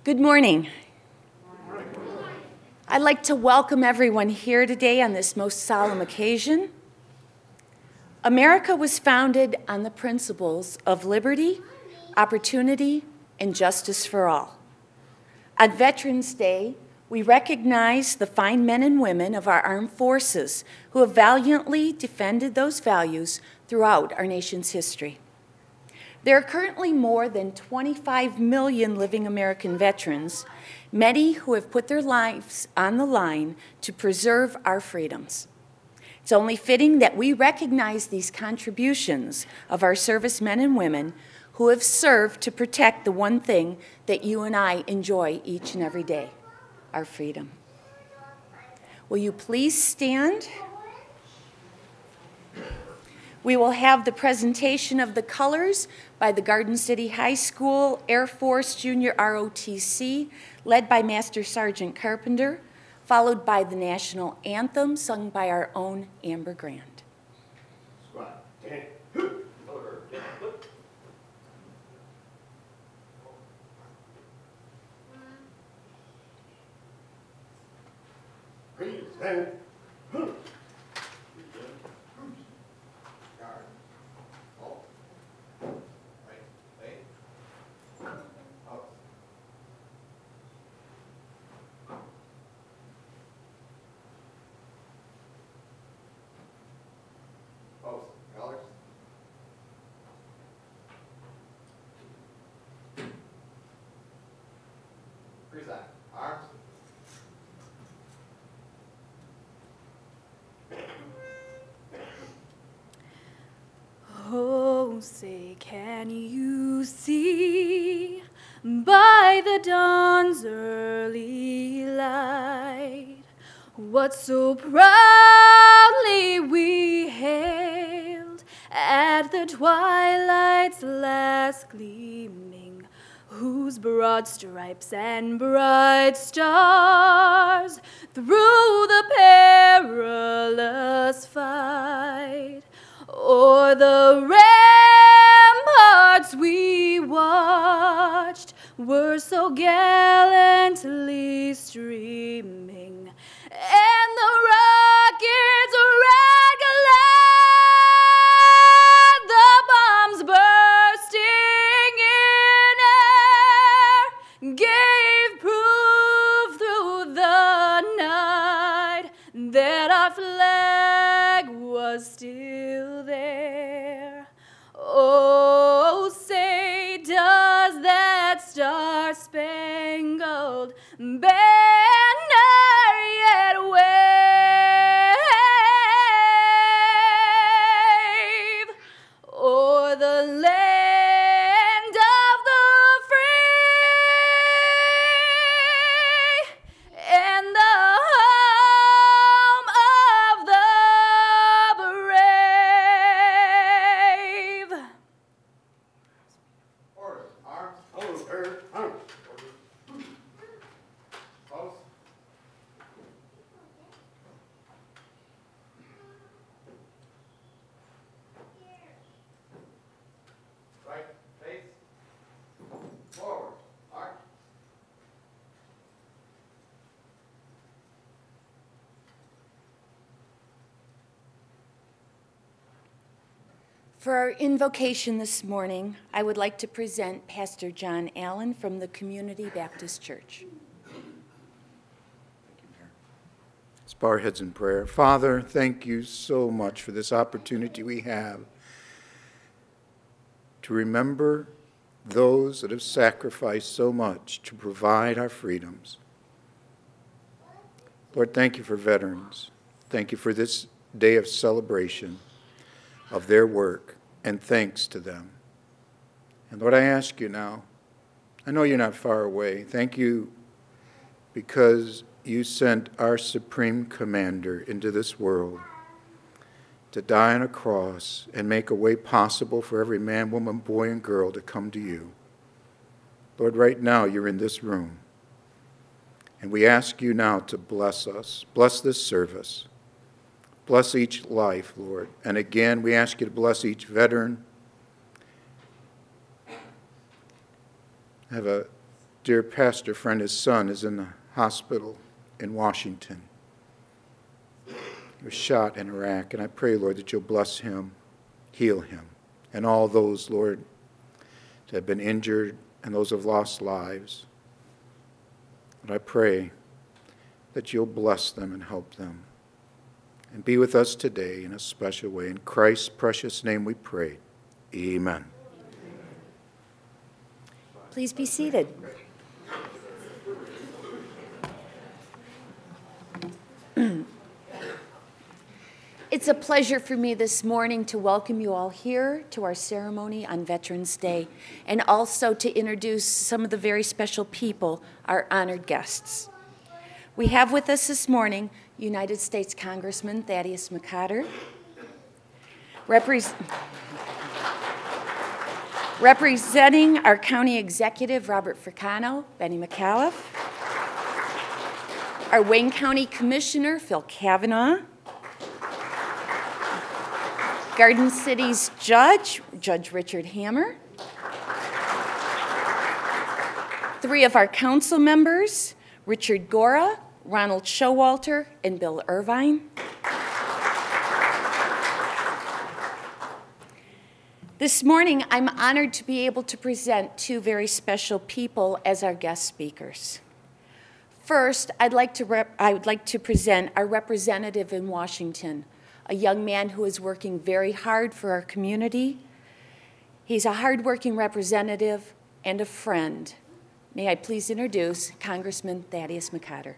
Good morning. I'd like to welcome everyone here today on this most solemn occasion. America was founded on the principles of liberty, opportunity, and justice for all. On Veterans Day, we recognize the fine men and women of our armed forces who have valiantly defended those values throughout our nation's history. There are currently more than 25 million living American veterans, many who have put their lives on the line to preserve our freedoms. It's only fitting that we recognize these contributions of our servicemen and women who have served to protect the one thing that you and I enjoy each and every day, our freedom. Will you please stand? We will have the presentation of the colors by the Garden City High School Air Force Junior ROTC, led by Master Sergeant Carpenter, followed by the national anthem sung by our own Amber Grant. Arms. Oh, say, can you see by the dawn's early light what so proudly we hailed at the twilight's last gleaming, whose broad stripes and bright stars through the perilous fight o'er the ramparts we watched were so gallantly streaming, and the rockets' red glare, the bombs bursting in air, gave proof through the night that our flag was still there. Oh, say, does that star-spangled banner yet wave o'er the land of the free and the home of the brave? Orders. Arms. Over. Arms. Close. Right. Face. Forward. Arch. For our invocation this morning, I would like to present Pastor John Allen from the Community Baptist Church. Let's bow our heads in prayer. Father, thank you so much for this opportunity we have to remember those that have sacrificed so much to provide our freedoms. Lord, thank you for veterans. Thank you for this day of celebration of their work, and thanks to them. And Lord, I ask you now, I know you're not far away. Thank you because you sent our supreme commander into this world to die on a cross and make a way possible for every man, woman, boy, and girl to come to you. Lord, right now you're in this room. And we ask you now to bless us. Bless this service. Bless each life, Lord. And again, we ask you to bless each veteran. Have a dear pastor friend, his son, is in the hospital in Washington. He was shot in Iraq, and I pray, Lord, that you'll bless him, heal him, and all those, Lord, that have been injured and those who have lost lives. And I pray that you'll bless them and help them. And be with us today in a special way. In Christ's precious name we pray. Amen. Please be seated. It's a pleasure for me this morning to welcome you all here to our ceremony on Veterans Day, and also to introduce some of the very special people, our honored guests. We have with us this morning United States Congressman Thaddeus McCotter, representing our County Executive Robert Fricano, Benny McAuliffe, our Wayne County Commissioner Phil Kavanaugh, Garden City's Judge Richard Hammer, 3 of our council members, Richard Gora, Ronald Showalter, and Bill Irvine. This morning, I'm honored to be able to present 2 very special people as our guest speakers. First, I would like to present our representative in Washington, a young man who is working very hard for our community. He's a hardworking representative and a friend. May I please introduce Congressman Thaddeus McCotter.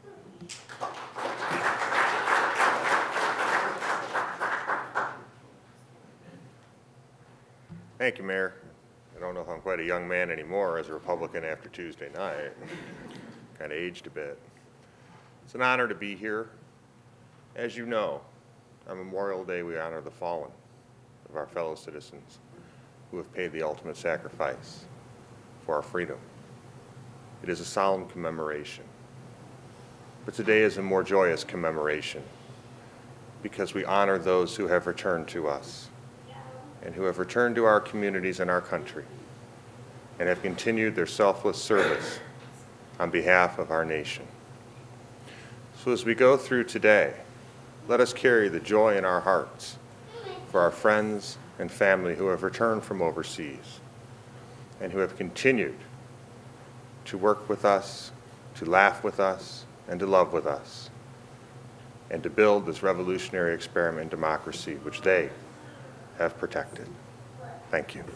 Thank you, Mayor. I don't know if I'm quite a young man anymore as a Republican after Tuesday night. Kind of aged a bit. It's an honor to be here. As you know, on Memorial Day, we honor the fallen of our fellow citizens who have paid the ultimate sacrifice for our freedom. It is a solemn commemoration. But today is a more joyous commemoration because we honor those who have returned to us and who have returned to our communities and our country and have continued their selfless service on behalf of our nation. So as we go through today, let us carry the joy in our hearts for our friends and family who have returned from overseas and who have continued to work with us, to laugh with us, and to love with us, and to build this revolutionary experiment in democracy which they have protected. Thank you.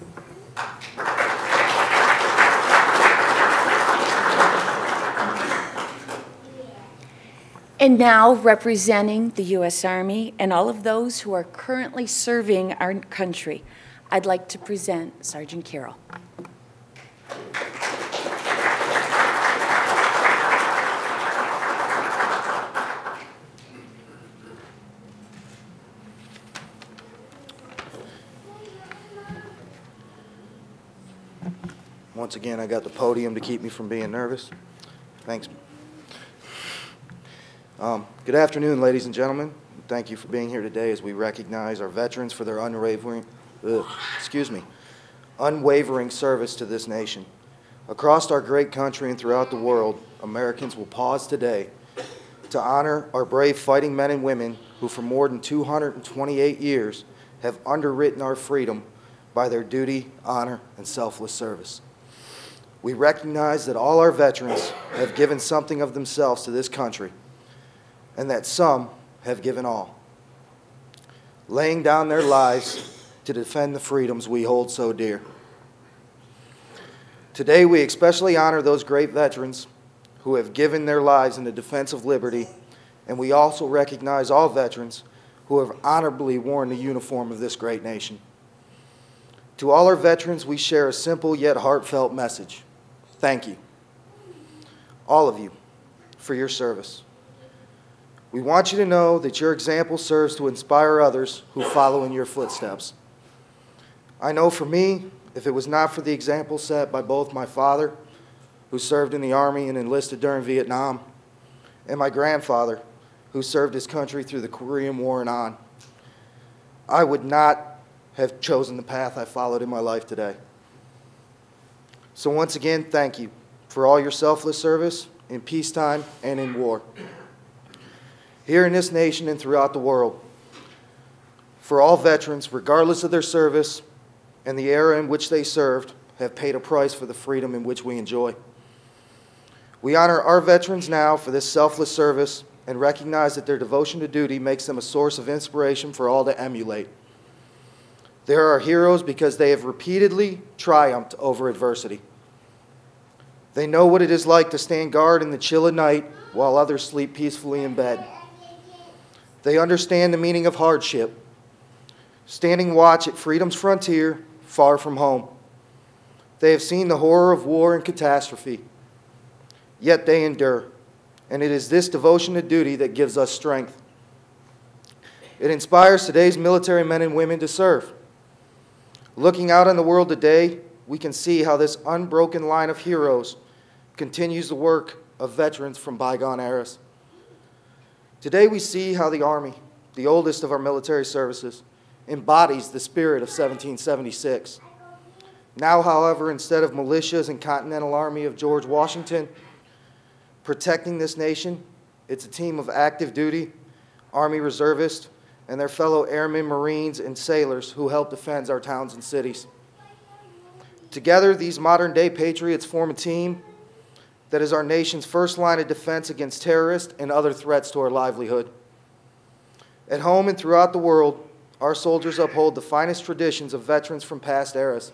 And now, representing the U.S. Army and all of those who are currently serving our country, I'd like to present Sergeant Carroll. Once again, I got the podium to keep me from being nervous. Thanks. Good afternoon, ladies and gentlemen. Thank you for being here today as we recognize our veterans for their unwavering service to this nation. Across our great country and throughout the world, Americans will pause today to honor our brave fighting men and women who for more than 228 years have underwritten our freedom by their duty, honor, and selfless service. We recognize that all our veterans have given something of themselves to this country, and that some have given all, laying down their lives to defend the freedoms we hold so dear. Today, we especially honor those great veterans who have given their lives in the defense of liberty, and we also recognize all veterans who have honorably worn the uniform of this great nation. To all our veterans, we share a simple yet heartfelt message. Thank you, all of you, for your service. We want you to know that your example serves to inspire others who follow in your footsteps. I know for me, if it was not for the example set by both my father, who served in the Army and enlisted during Vietnam, and my grandfather, who served his country through the Korean War and on, I would not have chosen the path I followed in my life today. So once again, thank you for all your selfless service in peacetime and in war. Here in this nation and throughout the world, for all veterans, regardless of their service and the era in which they served, have paid a price for the freedom in which we enjoy. We honor our veterans now for this selfless service and recognize that their devotion to duty makes them a source of inspiration for all to emulate. They are our heroes because they have repeatedly triumphed over adversity. They know what it is like to stand guard in the chill of night while others sleep peacefully in bed. They understand the meaning of hardship, standing watch at freedom's frontier, far from home. They have seen the horror of war and catastrophe, yet they endure, and it is this devotion to duty that gives us strength. It inspires today's military men and women to serve. Looking out on the world today, we can see how this unbroken line of heroes continues the work of veterans from bygone eras. Today we see how the Army, the oldest of our military services, embodies the spirit of 1776. Now, however, instead of militias and Continental Army of George Washington protecting this nation, it's a team of active duty, Army reservists, and their fellow airmen, Marines, and sailors who help defend our towns and cities. Together, these modern-day patriots form a team that is our nation's first line of defense against terrorists and other threats to our livelihood. At home and throughout the world, our soldiers uphold the finest traditions of veterans from past eras.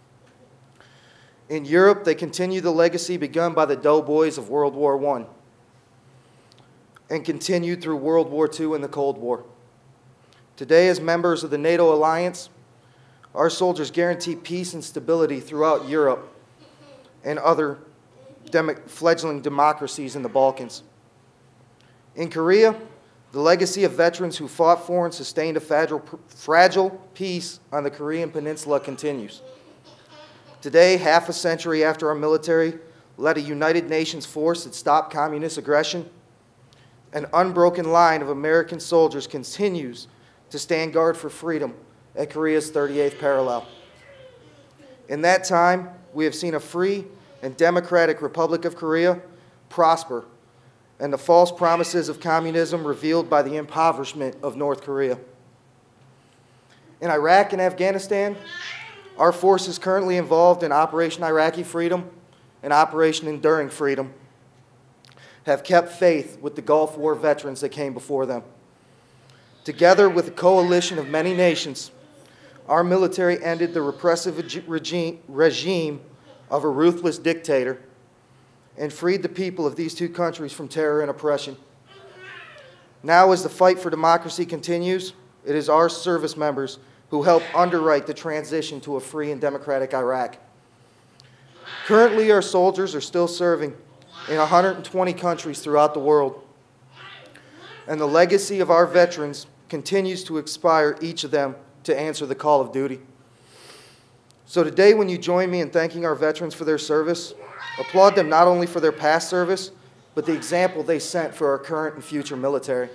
In Europe, they continue the legacy begun by the doughboys of World War I and continued through World War II and the Cold War. Today, as members of the NATO alliance, our soldiers guarantee peace and stability throughout Europe and other fledgling democracies in the Balkans. In Korea, the legacy of veterans who fought for and sustained a fragile peace on the Korean Peninsula continues. Today, half a century after our military led a United Nations force that stopped communist aggression, an unbroken line of American soldiers continues to stand guard for freedom at Korea's 38th parallel. In that time, we have seen a free and democratic Republic of Korea prosper and the false promises of communism revealed by the impoverishment of North Korea. In Iraq and Afghanistan, our forces currently involved in Operation Iraqi Freedom and Operation Enduring Freedom have kept faith with the Gulf War veterans that came before them. Together with a coalition of many nations, our military ended the repressive regime of a ruthless dictator and freed the people of these two countries from terror and oppression. Now, as the fight for democracy continues, it is our service members who help underwrite the transition to a free and democratic Iraq. Currently, our soldiers are still serving in 120 countries throughout the world, and the legacy of our veterans continues to inspire each of them to answer the call of duty. So today, when you join me in thanking our veterans for their service, applaud them not only for their past service, but the example they set for our current and future military.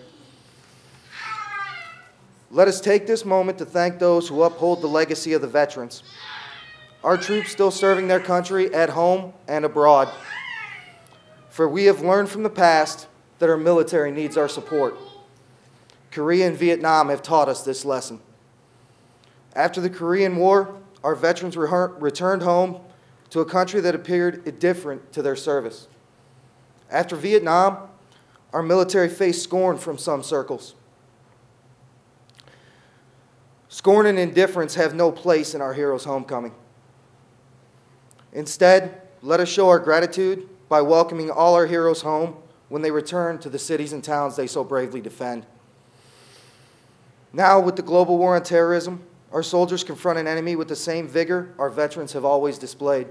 Let us take this moment to thank those who uphold the legacy of the veterans. Our troops still serving their country at home and abroad. For we have learned from the past that our military needs our support. Korea and Vietnam have taught us this lesson. After the Korean War, our veterans returned home to a country that appeared indifferent to their service. After Vietnam, our military faced scorn from some circles. Scorn and indifference have no place in our heroes' homecoming. Instead, let us show our gratitude by welcoming all our heroes home when they return to the cities and towns they so bravely defend. Now, with the global war on terrorism, our soldiers confront an enemy with the same vigor our veterans have always displayed.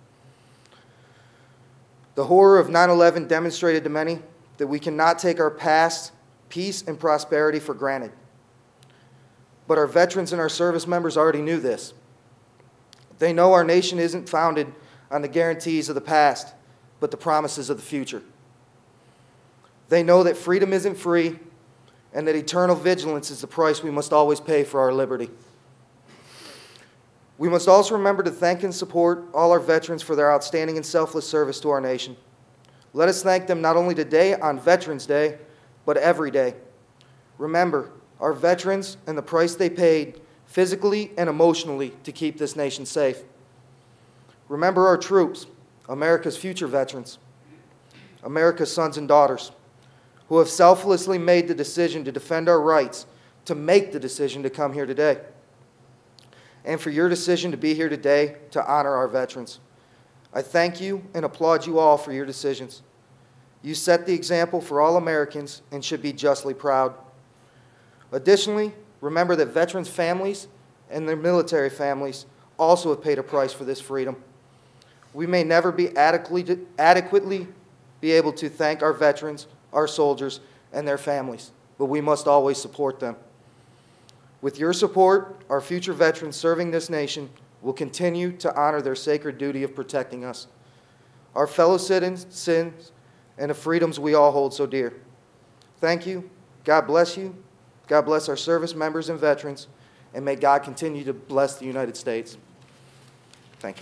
The horror of 9/11 demonstrated to many that we cannot take our past peace and prosperity for granted. But our veterans and our service members already knew this. They know our nation isn't founded on the guarantees of the past, but the promises of the future. They know that freedom isn't free and that eternal vigilance is the price we must always pay for our liberty. We must also remember to thank and support all our veterans for their outstanding and selfless service to our nation. Let us thank them not only today on Veterans Day, but every day. Remember, our veterans and the price they paid physically and emotionally to keep this nation safe. Remember our troops, America's future veterans, America's sons and daughters, who have selflessly made the decision to defend our rights, to make the decision to come here today, and for your decision to be here today to honor our veterans. I thank you and applaud you all for your decisions. You set the example for all Americans and should be justly proud. Additionally, remember that veterans' families and their military families also have paid a price for this freedom. We may never be adequately be able to thank our veterans, our soldiers, and their families, but we must always support them. With your support, our future veterans serving this nation will continue to honor their sacred duty of protecting us, our fellow citizens, and the freedoms we all hold so dear. Thank you. God bless you. God bless our service members and veterans, and may God continue to bless the United States. Thank you.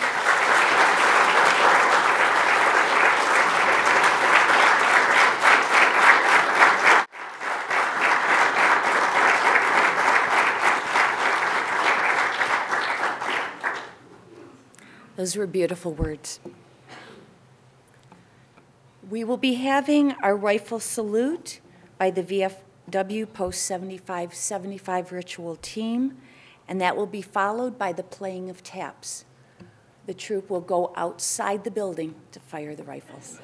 Those were beautiful words. We will be having our rifle salute by the VFW Post 7575 ritual team, and that will be followed by the playing of taps. The troop will go outside the building to fire the rifles.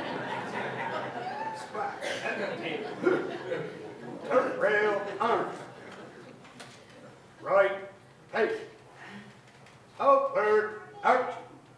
Turn rail, arms. Right, face. Outward, arch.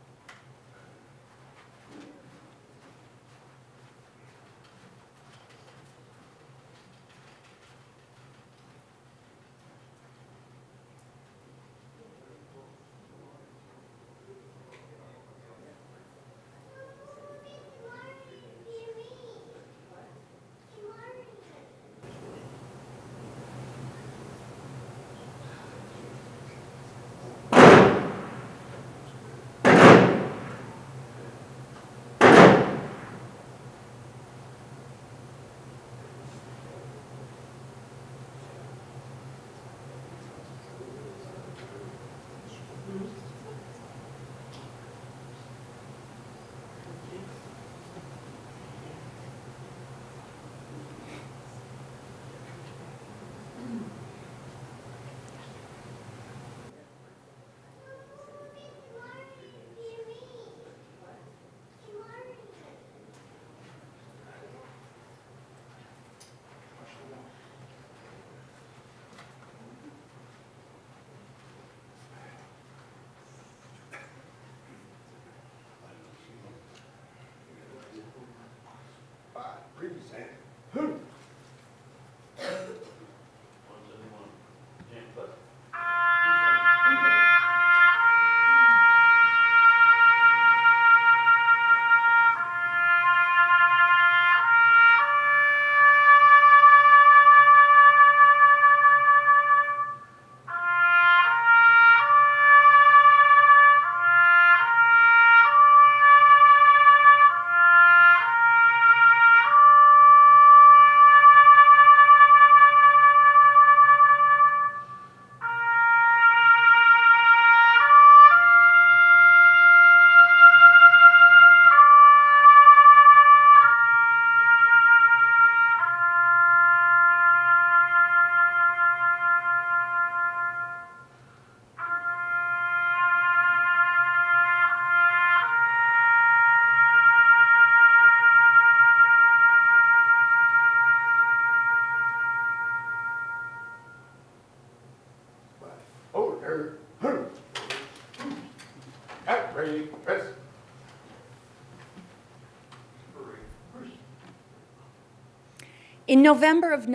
In November of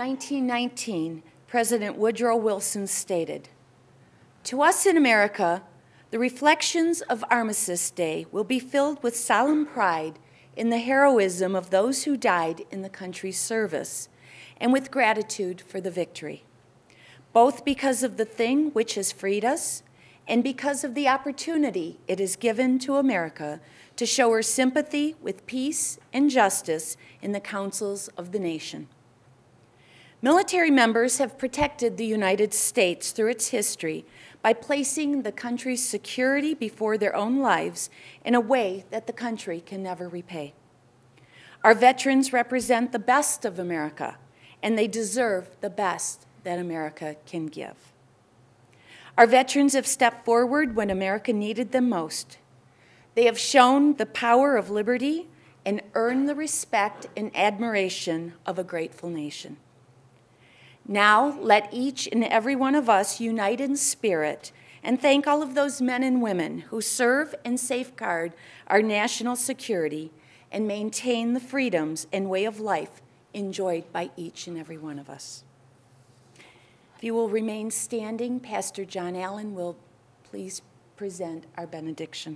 1919, President Woodrow Wilson stated, "To us in America, the reflections of Armistice Day will be filled with solemn pride in the heroism of those who died in the country's service, and with gratitude for the victory, both because of the thing which has freed us and because of the opportunity it has given to America to show her sympathy with peace and justice in the councils of the nation. Military members have protected the United States through its history by placing the country's security before their own lives in a way that the country can never repay. Our veterans represent the best of America, and they deserve the best that America can give. Our veterans have stepped forward when America needed them most. They have shown the power of liberty and earned the respect and admiration of a grateful nation. Now, let each and every one of us unite in spirit and thank all of those men and women who serve and safeguard our national security and maintain the freedoms and way of life enjoyed by each and every one of us. If you will remain standing, Pastor John Allen will please present our benediction.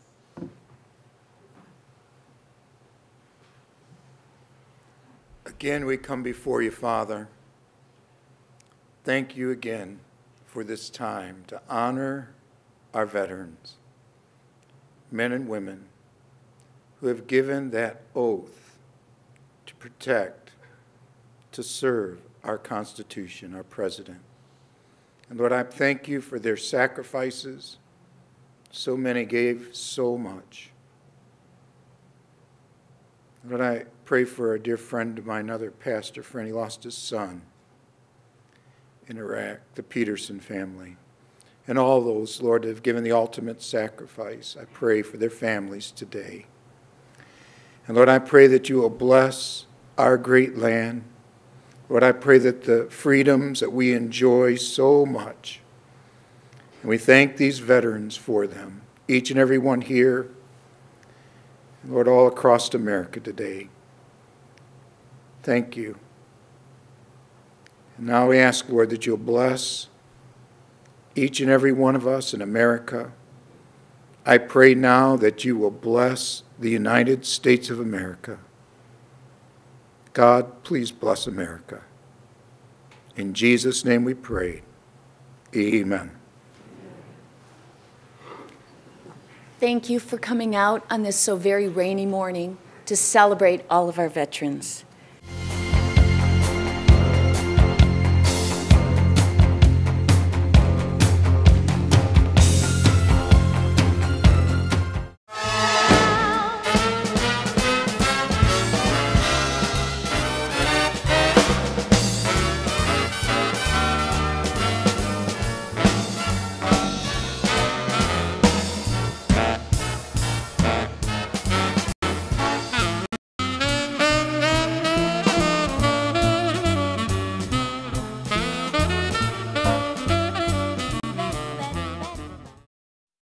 Again, we come before you, Father. Thank you again for this time to honor our veterans, men and women who have given that oath to protect, to serve our Constitution, our President. And Lord, I thank you for their sacrifices. So many gave so much. Lord, I pray for a dear friend of mine, another pastor friend. He lost his son in Iraq, the Peterson family. And all those, Lord, that have given the ultimate sacrifice. I pray for their families today. And Lord, I pray that you will bless our great land. Lord, I pray that the freedoms that we enjoy so much, and we thank these veterans for them, each and every one here, and Lord, all across America today. Thank you. And now we ask, Lord, that you'll bless each and every one of us in America. I pray now that you will bless the United States of America. God, please bless America. In Jesus' name we pray. Amen. Thank you for coming out on this so very rainy morning to celebrate all of our veterans.